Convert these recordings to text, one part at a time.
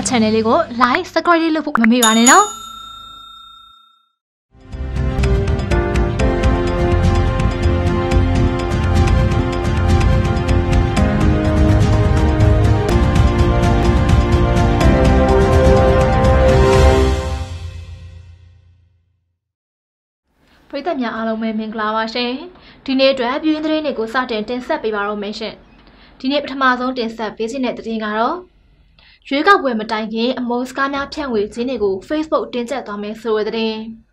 channel လေးကို like subscribe လုပ်ဖို့မမေ့ပါနဲ့နော်ပရိသတ်များအားလုံးပဲမင်္ဂလာပါရှင်ဒီနေ့အတွက်ပြည်တွင်းသတင်းတွေကိုစတင်ဆက်ပေးပါတော့မယ်ရှင်ဒီနေ့ပထမဆုံးတင်ဆက်ပေးခြင်းတဲ့သတင်းကတော့ရွေးကောက်ပွဲမတိုင်ခင်အမုန်းစကားများဖြန့်ဝေခြင်းတွေကို Facebook တင်ဆက်သွားမယ်ဆိုတဲ့သတင်း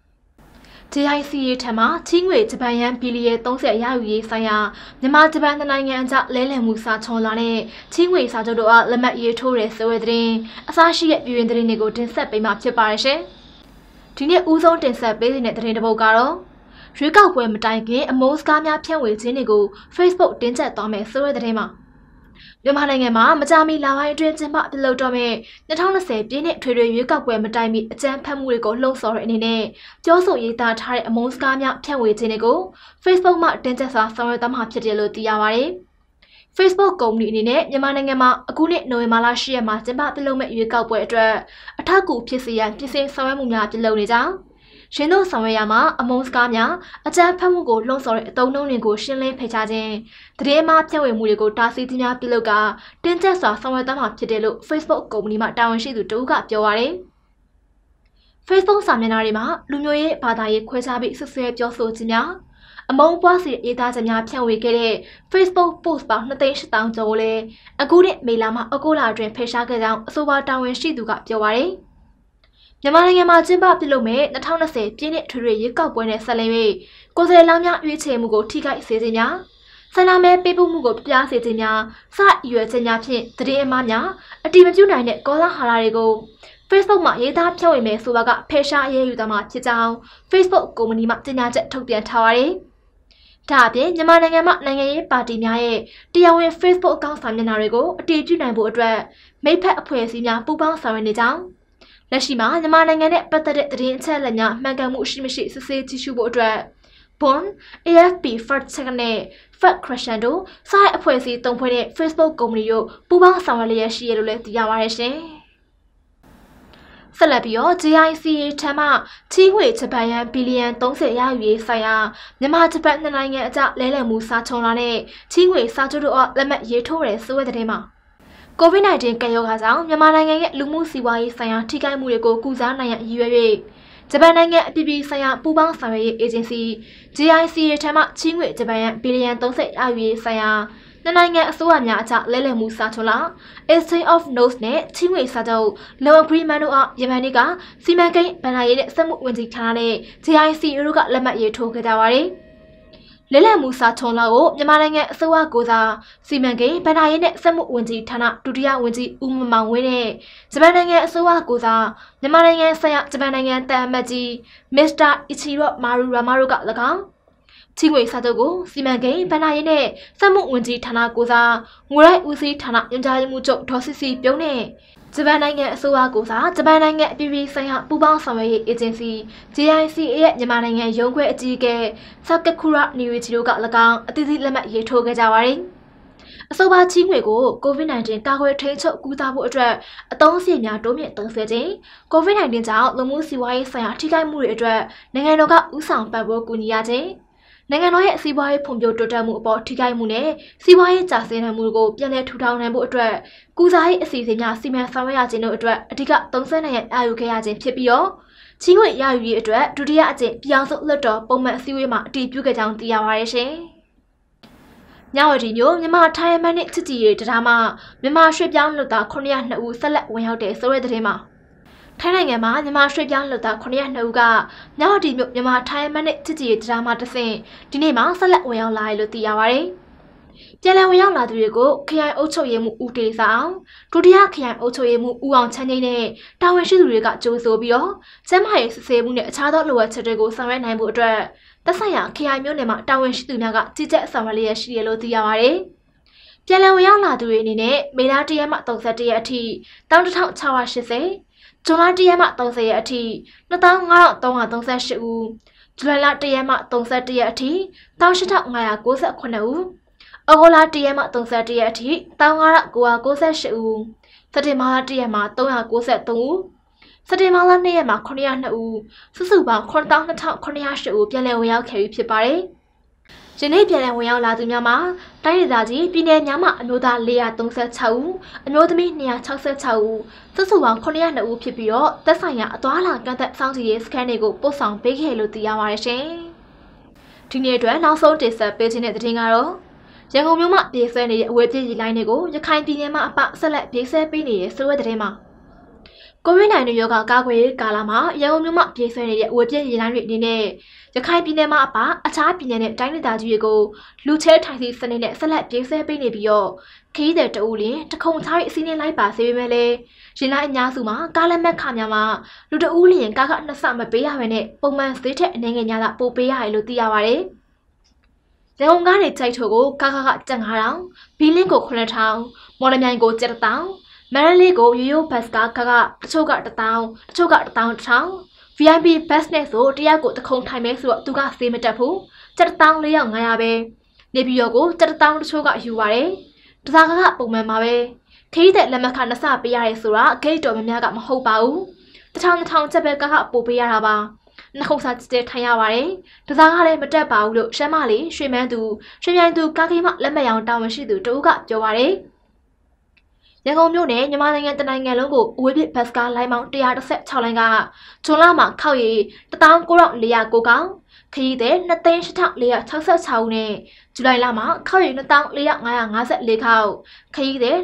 JICA ထံမှချင်းငွေဂျပန်ယန်ဘီလီယံ30ရယူရေးဆိုင်ရာမြန်မာဂျပန်နိုင်ငံအကြားလဲလှယ်မှုစာချုံလာတဲ့ချင်းငွေစာချုပ်တို့အားလက်မှတ်ရေးထိုးတဲ့ဆိုတဲ့သတင်းအစားရှိတဲ့ပြည်တွင်းသတင်းတွေကိုတင်ဆက်ပေးမှာဖြစ်ပါတယ်ရှင်ဒီနေ့ဦးဆုံးတင်ဆက်ပေးတဲ့သတင်းတစ်ပုဒ်ကတော့ရွေးကောက်ပွဲမတိုင်ခင်အမုန်းစကားများဖြန့်ဝေခြင်းတွေကို Facebook တင်ဆက်သွားမယ်ဆိုတဲ့သတင်းမှာမြန်မာနိုင်ငံမှာမကြာမီလပိုင်းအတွင်းကျင်းပပြုလုပ်တော့မယ့်2020ပြည့်နှစ်ထွေထွေရွေးကောက်ပွဲမတိုင်မီအကြမ်းဖက်မှုတွေကိုလှုံ့ဆော်တဲ့အနေနဲ့ပြောဆိုရေးသားထားတဲ့အမုန်းစကားများဖြန့်ဝေခြင်းတွေကို Facebook မှာတင်ဆက်စွာဆောင်ရွက်သွားမှာဖြစ်တယ်လို့သိရပါတယ်။ Facebook ကုမ္ပဏီအနေနဲ့မြန်မာနိုင်ငံမှာအခုနှစ်နိုဝင်ဘာလ10ရက်မှာကျင်းပပြုလုပ်မယ့်ရွေးကောက်ပွဲအတွက်အထောက်အကူဖြစ်စေရန်ပြင်ဆင်ဆောင်ရွက်မှုများပြုလုပ်နေကြောင်းရှင်တို့ဆောင်ရွက်ရမှာအမုန်းစကားများအကြမ်းဖက်မှုကိုလှုံ့ဆော်တဲ့အသုံးအနှုန်းတွေကိုရှင်းလင်းဖယ်ရှားခြင်းသတင်းမှားဖြန့်ဝေမှုတွေကိုတားဆီးခြင်းများပြုလုပ်ကာတင်းကျပ်စွာဆောင်ရွက်သွားမှာဖြစ်တယ်လို့ Facebook ကုမ္ပဏီမှတာဝန်ရှိသူတဦးကပြောပါရယ် Facebook စာမျက်နှာတွေမှာလူမျိုးရေးဘာသာရေးခွဲခြားပြီးဆွဆွဲပြောဆိုခြင်းများအမုန်းပွားစီရေးသားခြင်းများဖြန့်ဝေခဲ့တဲ့ Facebook post ပေါင်း2,800,000ကျော်ကိုလည်းအခုနှစ်မေလမှာအခုလအတွင်းဖယ်ရှားခဲ့ကြောင်းအဆိုပါတာဝန်ရှိသူကပြောပါရယ်မြန်မာနိုင်ငံမှာကျင်းပပြုလုပ်မဲ့2020ပြည့်နှစ်ထွေထွေရွေးကောက်ပွဲနဲ့ဆက်လက်၍ကိုယ်စားလှယ်လောင်းများရွေးချယ်မှုကိုထိခိုက်စေခြင်းများဆန္ဒမဲပေးပို့မှုကိုပြားစေခြင်းများစရွယ်ခြင်းများဖြင့်သတင်းအမှားများအတိမပြုနိုင်တဲ့ကောလာဟာလာတွေကို Facebook မှာရေးသားဖြန့်ဝေမယ်ဆိုတာကဖယ်ရှားအရေးယူသွားမှာဖြစ်ကြောင်း Facebook ကုမ္ပဏီမှကြေညာချက်ထုတ်ပြန်ထားပါတယ်။ဒါအပြင်မြန်မာနိုင်ငံမှာနိုင်ငံရေးပါတီများရဲ့တရားဝင် Facebook အကောင့်စာမျက်နှာတွေကိုအတည်ပြုနိုင်ဖို့အတွက်မိတ်ဖက်အဖွဲ့အစည်းများပူးပေါင်းဆောင်ရွက်နေကြောင်းလက်ရှိမှာမြန်မာနိုင်ငံနဲ့ပတ်သက်တဲ့သတင်းအချက်အလက်များမှန်ကန်မှုရှိမရှိစစ်ဆေးကြည့်ရှုဖို့အတွက် Bond, AFP, Fact Check နဲ့ Fact Correction တို့စာရေးအဖွဲ့အစည်း၃ဖွဲ့နဲ့ Facebook ကုမ္ပဏီတို့ပူးပေါင်းဆောင်ရွက်လျက်ရှိရလို့လည်းသိရပါတယ်ရှင်။ဆက်လက်ပြီးတော့ JICA ထံမှချင်းငွေဂျပန်ယန်ဘီလီယံ30ရယူရေးဆိုင်ရာမြန်မာဂျပန်နိုင်ငံအကြားလဲလှယ်မှုစာချုံလာတဲ့ချင်းငွေစာချုပ်တို့လက်မှတ်ရေးထိုးတဲ့ဆိုတဲ့သတင်းမှာCOVID-19 ကပ်ရောဂါကြောင့်မြန်မာနိုင်ငံရဲ့လူမှုစီးပွားရေးဆိုင်ရာထိခိုက်မှုတွေကိုကုစားနိုင်ရန်ရည်ရွယ်၍ဂျပန်နိုင်ငံအပြည်ပြည်ဆိုင်ရာပူးပေါင်းဆောင်ရွက်ရေးအေဂျင်စီ JICA ထံမှချင်းငွေဂျပန်ယန်ဘီလီယံ30ရယူရေးဆိုင်ရာနိုင်ငံအစိုးရများအကြားလဲလှယ်မှုစာချုပ်လာ Exchange of Notes နဲ့ချင်းငွေစာချုပ် Loan Agreement တို့အားယမန်နေ့ကစီမံကိန်းဗဏ္ဍာရေးနဲ့စက်မှုဝန်ကြီးဌာနနဲ့ JICA တို့ကလက်မှတ်ရေးထိုးခဲ့ကြပါတယ်လဲလှယ်မှုစာချုံလာကိုမြန်မာနိုင်ငံအစိုးရကိုစားစီမံကိန်းဗဏ္ဍာရေးနဲ့စက်မှုဝန်ကြီးဌာနဒုတိယဝန်ကြီးဦးမောင်ဝင်းနဲ့ဂျပန်နိုင်ငံအစိုးရကိုစားမြန်မာနိုင်ငံဆိုင်ရာဂျပန်နိုင်ငံတန်အမတ်ကြီးမစ္စတာအီချီရော့မာရူရာမာတို့က၎င်းချင်းငွေစာချုပ်ကိုစီမံကိန်းဗဏ္ဍာရေးနဲ့စက်မှုဝန်ကြီးဌာနကိုစားငွေရိုက်ဦးစီးဌာနညွှန်ကြားရေးမှူးချုပ်ဒေါ်စစ်စီပြုံးနဲ့ဂျပန်နိုင်ငံအစိုးရကိုစားဂျပန်နိုင်ငံအပြည်ပြည်ဆိုင်ရာပူးပေါင်းဆောင်ရွက်ရေးအေဂျင်စီ JICA ရဲ့မြန်မာနိုင်ငံရုံးခွဲအကြီးအကဲဆာကကူရာနီဝီချီတို့က၎င်းအသီးသီးလက်မှတ်ရေးထိုးခဲ့ကြပါတယ်။အဆိုပါချင်းငွေကို COVID-19 ကာကွယ်ထိန်းချုပ်ကုသဖို့အတွက်အသုံးစရိတ်များတိုးမြင့်သုံးစွဲခြင်း COVID-19 ကြောင့်လူမှုစီးပွားရေးဆိုင်ရာထိခိုက်မှုတွေအတွက်နိုင်ငံတော်ကဦးဆောင်ပံ့ပိုးကူညီရခြင်းနိုင်ငံတော်ရဲ့စီးပွားရေးဖွံ့ဖြိုးတိုးတက်မှုအပေါ်ထိခိုက်မှုနဲ့စီးပွားရေးကျဆင်းနိုင်မှုကိုပြန်လည်ထူထောင်နိုင်ဖို့အတွက်ကုစားရေးအစီအစဉ်များစီမံဆောင်ရွက်ရခြင်းတို့အတွက်အဓိကသုံးစွဲနိုင်ရန်အားယူခဲ့ရခြင်းဖြစ်ပြီးတော့ချင်းငွေရယူရေးအတွက်ဒုတိယအကြိမ်ပြောင်းစုလွတ်တော်ပုံမှန်အစည်းအဝေးမှာအတည်ပြုခဲ့ကြောင်းသိရပါတယ်ရှင်။ညဝတီမြို့မြန်မာထိုင်းမန်နဲ့ချစ်ကြည်ရေးတရားမှာမြန်မာရွှေ့ပြောင်းလူသား902ဦးဆက်လက်ဝင်ရောက်တဲ့ဆိုတဲ့သတင်းမှာထိုင်းနိုင်ငံမှာမြန်မာရွှေ့ပြောင်းလူသား902ဦးကညဝတီမြို့မြန်မာထိုင်းမန်နဲ့ချစ်ကြည်ရေးတရားမှာတဆင့်ဒီနေ့မှာဆက်လက်ဝင်ရောက်လာတယ်လို့သိရပါတယ်။ပြန်လည်ဝင်ရောက်လာသူတွေကိုခရိုင်အုပ်ချုပ်ရေးမှူးဦးတေးစာအောင်ဒုတိယခရိုင်အုပ်ချုပ်ရေးမှူးဦးအောင်ချမ်းငိမ့်နဲ့တာဝန်ရှိသူတွေကကြိုးဆိုပြီးတော့ကျန်းမာရေးစစ်ဆေးမှုနဲ့အခြားသောလိုအပ်ချက်တွေကိုဆောင်ရွက်နိုင်ဖို့အတွက်သက်ဆိုင်ရာခရိုင်မြို့နယ်မှာတာဝန်ရှိသူများကကြီးကြပ်ဆောင်ရွက်လျက်ရှိတယ်လို့သိရပါတယ်။ပြန်လည်ဝင်ရောက်လာသူတွေအနေနဲ့မေလ1ရက်မှ31ရက်အထိ11680ဇွန်လ1ရက်မှ30ရက်အထိ25,338ဦးဇူလိုင်လ1ရက်မှ31ရက်အထိ18598ဦးဩဂုတ်လ1ရက်မှ31ရက်အထိ1,998ဦးစက်တင်ဘာလ1ရက်မှ393ဦးစက်တင်ဘာလ2ရက်မှ902ဦးစုစုပေါင်း92,908ဦးပြန်လည်ဝင်ရောက်ခဲ့ပြီဖြစ်ပါတယ်။ယနေ့ပြန်လည်ဝင်ရောက်လာသူများမှာတိုင်းဒေသကြီးပြည်နယ်များမှအမျိုးသား436ဦးအမျိုးသမီး266ဦးစုစုပေါင်း902ဦးဖြစ်ပြီးတော့သက်ဆိုင်ရာအသွားအလာကန့်သက်စောင့်ကြည့်ရေးစခန်းတွေကိုပို့ဆောင်ပေးခဲ့လို့သိရပါတယ်ရှင်။ဒီနေ့အတွက်နောက်ဆုံးတင်ဆက်ပေးခြင်းတဲ့သတင်းကတော့ရန်ကုန်မြို့မှာပြေးဆွဲနေတဲ့အဝေးပြေးရီလိုင်းတွေကိုရခိုင်ပြည်နယ်မှာအပဆက်လက်ပြေးဆွဲပေးနေတဲ့ဆိုတဲ့သတင်းမှာကိုဗစ်-19 ရောဂါကာကွယ်ရေးကာလမှာရန်ကုန်မြို့မှာပြေးဆွဲနေတဲ့အဝေးပြေးရီလိုင်းတွေအနေနဲ့ရခိုင်ပြည်နယ်မှာအပအခြားပြည်နယ်နဲ့တိုင်းဒေသကြီးတွေကိုလူချဲထိုင်စီစနစ်နဲ့ဆက်လက်ပြေးဆွဲပေးနေပြီးတော့ခရီးသည်တအုပ်လင်းတခုံချားရဲ့အစည်းအဝေးလိုက်ပါစေပေမဲ့လည်းရင်လိုက်အများစုမှာကားလက်မှတ်ခများမှာလူတအုပ်လင်းကားကနှစ်ဆမပေးရဘဲနဲ့ပုံမှန်ဈေးထက်အနေငယ်များသာပို့ပေးရတယ်လို့သိရပါတယ်။ရန်ကုန်ကနေကြိုက်ထိုကိုကားကျပ်9,000ဘီလင်းကို9,000မော်လမြိုင်ကို7,000မန္တလေးကိုရိုးရိုးဘတ်ကားတချို့က1,000တချို့က1,100 VIP ဘတ်နဲ့ဆိုတယောက်ကိုတခုံထိုင်မဲဆိုတော့သူကဈေးမတက်ဘူး7,400-500ပဲနေပြည်တော်ကို7,000တချို့ကယူပါတယ်တစားကပုံမှန်ပါပဲခရီးတဲ့လက်မှတ်ခနှစ်ဆပေးရတယ်ဆိုတာဂိတ်တော်များများကမဟုတ်ပါဘူး1,000ချက်ပဲကားပို့ပေးရတာပါနှစ်ခုစားတဲထိုင်ရပါတယ်တစားကလည်းမတက်ပါဘူးလို့ရှမ်းမလေးရွှေမန်းသူရွှေမြိုင်သူကားကိမလက်မှတ်ရောင်းတာဝန်ရှိသူတဦးကပြောပါတယ်ရန်ကုန်မြို့နယ်မြန်မာနိုင်ငံတနိုင်ငံလုံးကိုအဝေးပြေးဘတ်ကားလိုင်းပေါင်း116လိုင်းကဇွန်လမှာခောက်ရည်19,409ကောင်ခရီးသည်2,8,466ဦးနဲ့ဇူလိုင်လမှာခောက်ရည်2,454ခေါက်ခရီးသည်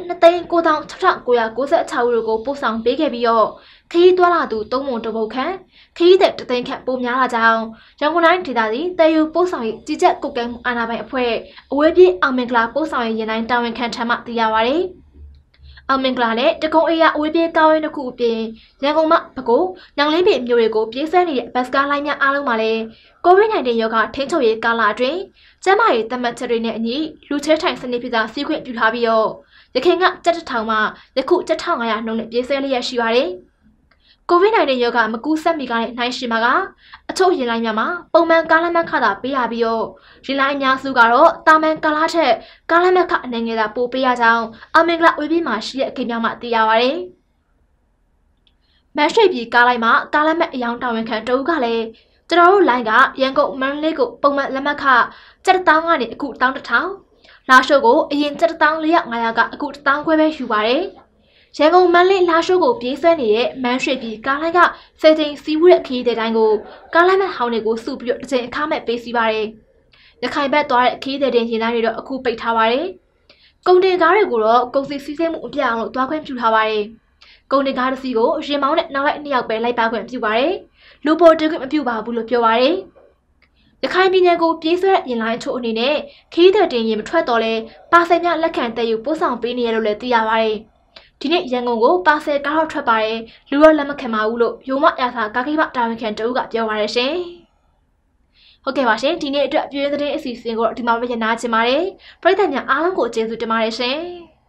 2,96,696ဦးတို့ကိုပို့ဆောင်ပေးခဲ့ပြီးတော့ခရီးသွားလာသူ3ပုံတစ်ပုတ်ခန့်ခရီးသည်တသိန်းခန့်ပိုများလာကြောင်းရန်ကုန်တိုင်းဒေသကြီးတည်ယူပို့ဆောင်ရေးကြီးကြပ်ကုတ်ကဲမှုအာဏာပိုင်အဖွဲ့အဝေးပြေးအောင်မင်္ဂလာပို့ဆောင်ရေးရန်တိုင်းတာဝန်ခံထံမှသိရပါဗျ။အောင်မင်္ဂလာနဲ့တကုံအေးရအဝေးပြေးကားဝဲတစ်ခုအပြင်ရန်ကုန်မှပဲခူးညောင်လင်းပင်မြို့တွေကိုပြေးဆွဲနေတဲ့ဘတ်ကားလိုင်းများအားလုံးမှာလည်းကိုဗစ်-19 ရောဂါထိန်းချုပ်ရေးကာလအတွင်းကျန်းမာရေးသတ်မှတ်ချက်တွေနဲ့အညီလူချဲထိုင်စနစ်ပြသာစီးခွင့်ပြုထားပြီးတော့ရခိုင်က7,000မှယခု7,500နှုန်းနဲ့ပြေးဆွဲလျက်ရှိပါတယ်။ကိုဗစ်-19 ရောဂါမကူးစက်မီကနဲ့နှိုင်းယှဉ်မှာကအချို့ရင်လိုင်းများမှာပုံမှန်ကားလက်မှတ်ခသာပေးရပြီးတော့ရင်လိုင်းအများစုကတော့တာမန်ကားလားထက်ကားလက်မှတ်ခအနေငယ်သာပို့ပေးရကြောင်းအောင်မင်္ဂလာဝေးပြေးမှာရှိတဲ့အကိမ်းများမှသိရပါတယ်။မန်ရွှေပြည်ကားလိုက်မှာကားလက်မှတ်အယောင်တာဝန်ခံတဦးကလည်းကျွန်တော်တို့လိုင်းကရန်ကုန်မန္တလေးကိုပုံမှန်လက်မှတ်ခ7,000ကနေအခု1,100လာရှိုးကိုအရင်7,400-500ကအခု1,000ခွဲပဲယူပါတယ်။ရန်ကုန်မန္တလေးလာရှိုးကိုပြေးဆွဲနေတဲ့မန်ရွှေပြည်ကားလိုင်းက10ကြိမ်စီးဝူးတဲ့ခရီးတဲ့တိုင်းကိုကားလိုင်းမဲ့ဟောင်းတွေကိုစုပြီးတော့တစ်ကြိမ်အခမဲ့ပေးစီပါတယ်။ရခိုင်ဘက်သွားတဲ့ခရီးတဲ့တင်ရင်တိုင်းတွေတော့အခုပိတ်ထားပါတယ်။ကုန်တင်ကားတွေကိုတော့ကုန်စည်စီးဆင်းမှုအပြည့်အောင်လို့သွားခွင့်ပြုထားပါတယ်။ကုန်တင်ကားတစ်စီးကိုရင်မောင်းနဲ့နောက်လိုက်2ယောက်ပဲလိုက်ပါခွင့်ပြုပါတယ်။လူပိုတင်ခွင့်မပြုပါဘူးလို့ပြောပါတယ်။ရခိုင်ပြည်နယ်ကိုပြေးဆွဲတဲ့ရင်လိုင်းချို့အနေနဲ့ခရီးတဲ့တင်ရင်မထွက်တော့လဲပါဆယ်များလက်ခံတည်ယူပို့ဆောင်ပေးနေရလို့လည်းသိရပါတယ်။ဒီနေ့ရန်ကုန်ကိုပါဆယ်ကားတော့ထွက်ပါတယ်လူတော့လက်မခံပါဘူးလို့ယုံမရသာကားကိမတာဝန်ခံတဦးကပြောပါရရှင်ဟုတ်ကဲ့ပါရှင်ဒီနေ့အတွက်အပြည့်အစုံသတင်းအစီအစဉ်ကိုဒီမှာပဲညနာချင်ပါတယ်ပရိသတ်များအားလုံးကိုကျေးဇူးတင်ပါတယ်ရှင်